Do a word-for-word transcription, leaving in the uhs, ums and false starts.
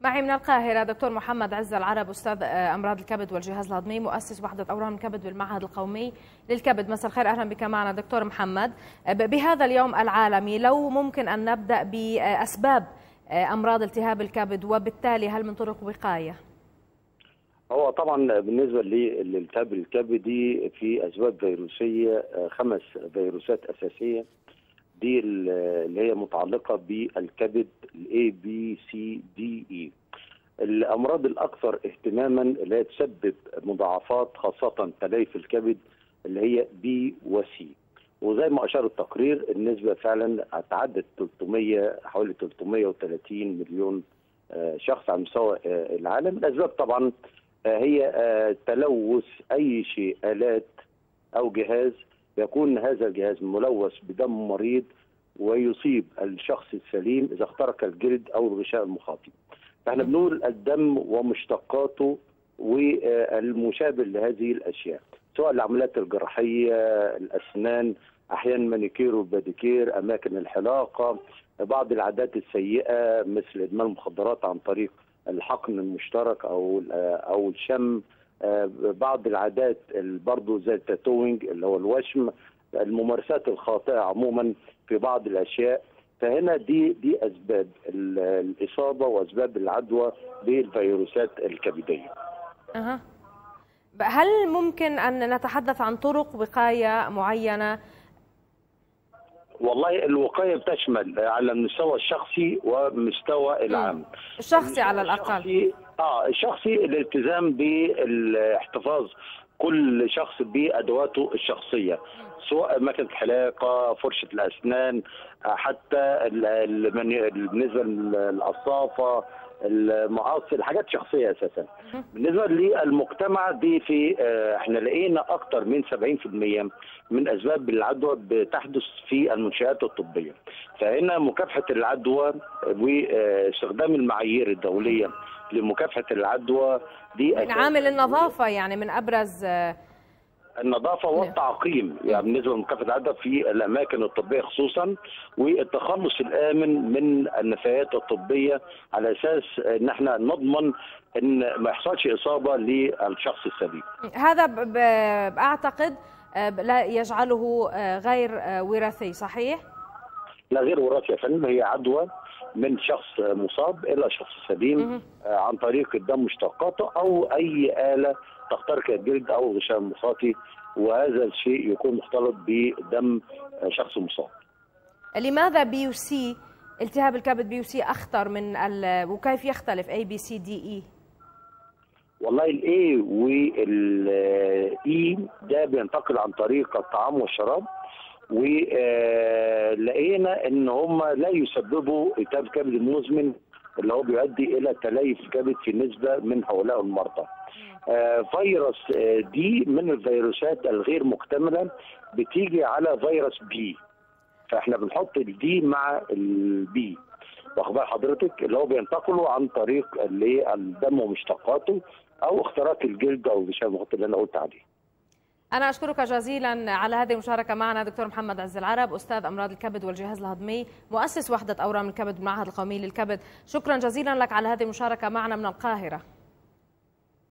معي من القاهرة دكتور محمد عز العرب، أستاذ أمراض الكبد والجهاز الهضمي، مؤسس وحدة أورام الكبد بالمعهد القومي للكبد. مساء الخير، أهلا بك معنا دكتور محمد. بهذا اليوم العالمي لو ممكن أن نبدأ بأسباب أمراض التهاب الكبد، وبالتالي هل من طرق وقاية؟ هو طبعا بالنسبة للالتهاب الكبدي في أسباب فيروسية، خمس فيروسات أساسية دي اللي هي متعلقة بالكبد، الاي بي سي دي اي. الامراض الاكثر اهتماما اللي هي تسبب مضاعفات خاصة تليف الكبد اللي هي بي وسي، وزي ما اشار التقرير النسبة فعلا تعدت ثلاثمائة حوالي ثلاثمائة وثلاثين مليون شخص على مستوى العالم. الاسباب طبعا هي تلوث اي شيء، الات او جهاز يكون هذا الجهاز ملوث بدم مريض ويصيب الشخص السليم اذا اخترق الجلد او الغشاء المخاطي. فاحنا بنقول الدم ومشتقاته والمشابه لهذه الاشياء، سواء العمليات الجراحيه، الاسنان، احيانا مانيكير وباديكير، اماكن الحلاقه، بعض العادات السيئه مثل ادمان المخدرات عن طريق الحقن المشترك او او الشم، بعض العادات برضه زي التاتوينج اللي هو الوشم، الممارسات الخاطئه عموما في بعض الاشياء. فهنا دي دي اسباب الاصابه واسباب العدوى بالفيروسات الكبديه. أه. هل ممكن ان نتحدث عن طرق وقايه معينه؟ والله الوقايه بتشمل على المستوى الشخصي ومستوى العام. الشخصي على الاقل. الشخصي اه الشخصي الالتزام بالاحتفاظ كل شخص بادواته الشخصيه، سواء ماكينه الحلاقه، فرشه الاسنان، حتى بالنسبه للقصافه، المعاصر، الحاجات شخصيه اساسا. بالنسبه للمجتمع دي في احنا لقينا اكثر من سبعين بالمئة من اسباب العدوى بتحدث في المنشآت الطبيه. فهنا مكافحه العدوى واستخدام المعايير الدوليه لمكافحه العدوى دي من عامل النظافه، يعني من ابرز النظافه والتعقيم، يعني بالنسبه لمكافحه العدوى في الاماكن الطبيه خصوصا، والتخلص الامن من النفايات الطبيه على اساس ان احنا نضمن ان ما يحصلش اصابه للشخص السليم. هذا اعتقد لا يجعله غير وراثي، صحيح؟ لا غير وراثي يا فندم، هي عدوى من شخص مصاب الى شخص سليم عن طريق الدم مشتقاته او اي اله تخترق الجلد او الغشاء المخاطي، وهذا الشيء يكون مختلط بدم شخص مصاب. لماذا بي يو سي، التهاب الكبد بي يو سي اخطر من ال... وكيف يختلف اي بي سي دي اي؟ والله الاي والاي ده بينتقل عن طريق الطعام والشراب، ولقينا ان هم لا يسببوا التهاب كبد مزمن اللي هو بيؤدي الى تليف كبد في نسبه من هؤلاء المرضى. آه فيروس آه دي من الفيروسات الغير مكتمله، بتيجي على فيروس بي، فاحنا بنحط الدي مع البي، واخد بال حضرتك، اللي هو بينتقلوا عن طريق اللي الدم ومشتقاته او اختراق الجلد او الغشاء المخاطي اللي انا قلت عليه. أنا أشكرك جزيلا على هذه المشاركة معنا دكتور محمد عز العرب، أستاذ أمراض الكبد والجهاز الهضمي، مؤسس وحدة أورام الكبد بالمعهد القومي للكبد. شكرا جزيلا لك على هذه المشاركة معنا من القاهرة.